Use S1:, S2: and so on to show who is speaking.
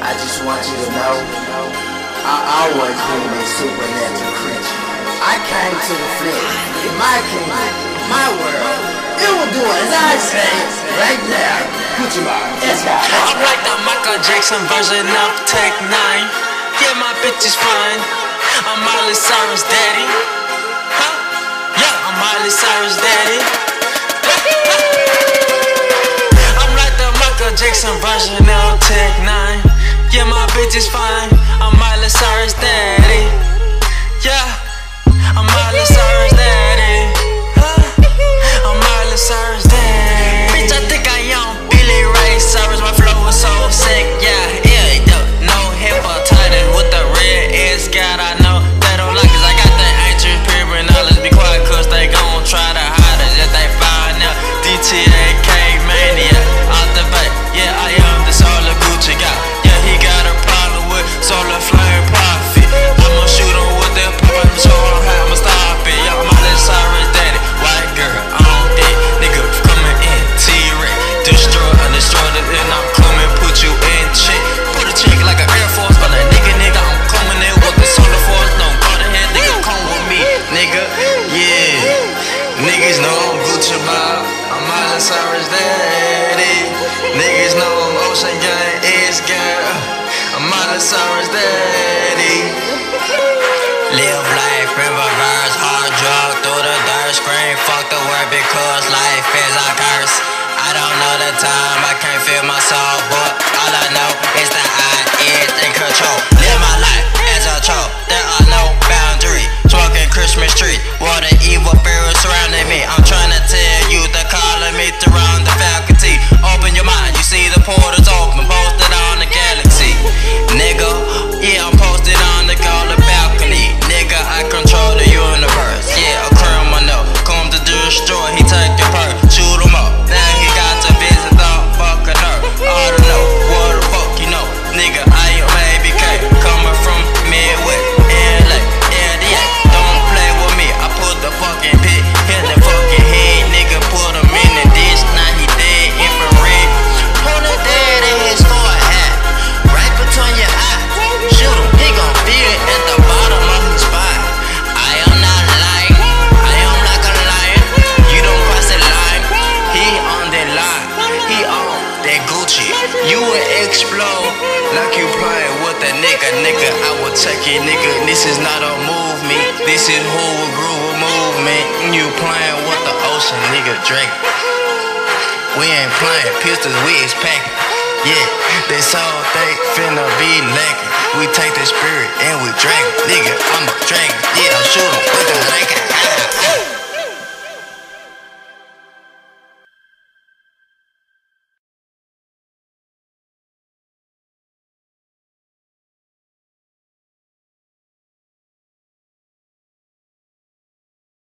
S1: I just want you to know, I always been a supernatural creature. I came to the flesh, in my kingdom, my world. It will do as I say, right now. Put your mind.
S2: I'm like the Michael Jackson version of Tech 9. Yeah, my bitch is fine. I'm Miley Cyrus daddy. Huh? Yeah, I'm Miley Cyrus daddy. I'm like the Michael Jackson version of Tech 9. Yeah, my bitch is fine. I'm Miley Cyrus daddy. Yeah, I'm Miley Cyrus daddy. I'm Miley Cyrus daddy. Bitch, I think I am Billy Ray Cyrus. My flow is so sick. Yeah, no hepatitis with the red SGOD. I know they don't like us. I got the ancient pyramid knowledge. Be quiet, cause they gon' try to hide us. If they find out DTAK mania out the back. Yeah, I am the solar Gucci guy. Yeah, he got a problem with solar flame profit. I'ma shoot him with that pump, show him how I'ma stop it. Yeah, I'm Miley Cyrus daddy. White girl on that nigga coming in T-Rex. Destroy it, and I'm coming, put you in check. Put a check like an Air Force on a nigga. I'm coming in with the solar force. No, go ahead, nigga, come with me, nigga. Yeah, niggas know I'm Gucci Bob. I'm Miley Cyrus daddy. Niggas know I'm Ocean Gang, S-Girl. I'm Miley Cyrus daddy. Live life in reverse, hard drug through the dirt. Scream, fuck the word because life is a curse. I don't know the time, I can't feel my soul, but all I know is that I is in control. Live my life as a troll, there are no boundaries. Smoking Christmas tree, what an evil spirit surrounding me. I'm trying to tell you, they're calling me to round the faculty. Open your mind, you see the portals open, posted on the galaxy. Nigga, yeah, I'm posted on the golden balcony. Nigga, I control the universe. Yeah, a criminal, come to destroy, he take your purse, shoot him up. Now he got to visit the fucking earth. I don't know, what the fuck you know. Nigga, I am ABK, coming from Midwest, LA, LDA. Don't play with me, I put the fucking pit, hit the fucking head. Nigga, put him in the dish, now he dead, infrared. Pull it dead in his forehead, right between your eyes. Shoot him, he gon' feel it at the bottom of his spine. I am not lying, I am like a lion. You don't cross the line, he on the line, he on that Gucci. You will explode like you playing with a nigga. Nigga, I will take it, nigga. This is not a movement, this is who will groove a movement. You playing with the ocean, nigga, Drake. We ain't playing pistols, we is packing. Yeah, they so they finna be lacking. We take the spirit and we drag it. Nigga, I'm a